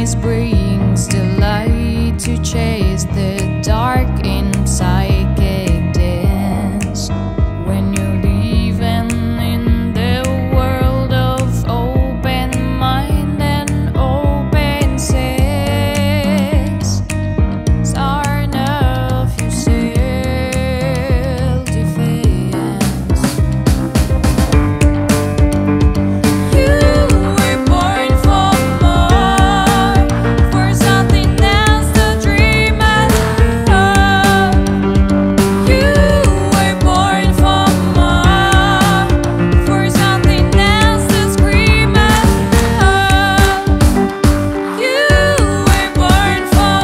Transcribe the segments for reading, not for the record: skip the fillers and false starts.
sunrise brings the light to chase the dark in psychic dance. When you're living in the world of open mind and open sense, turn off your self-defense. You were born for more, for something else to dream of. You were born for more, for something else to scream of. You were born for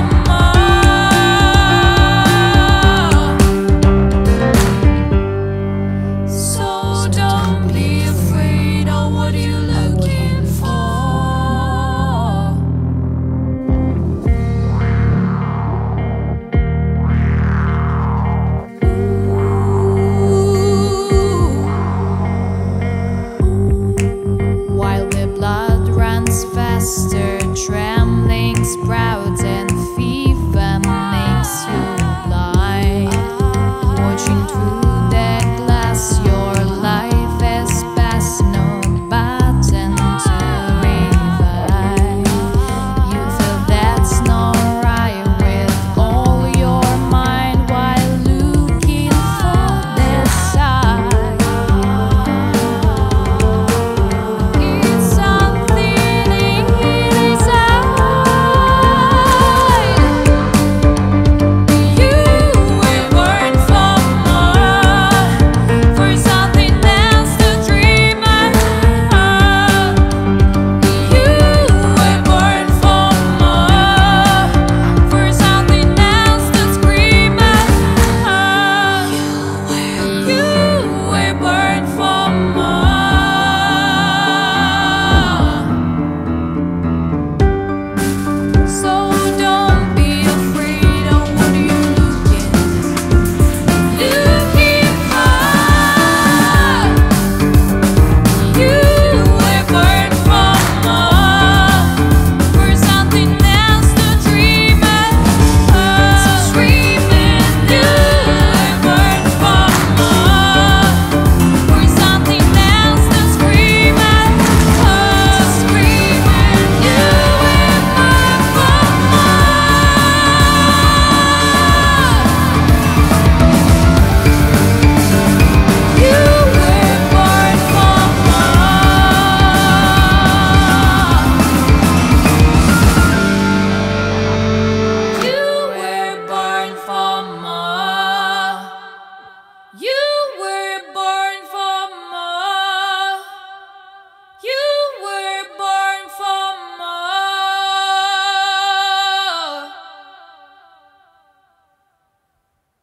more. So don't be afraid of what you're looking for. While the blood runs faster,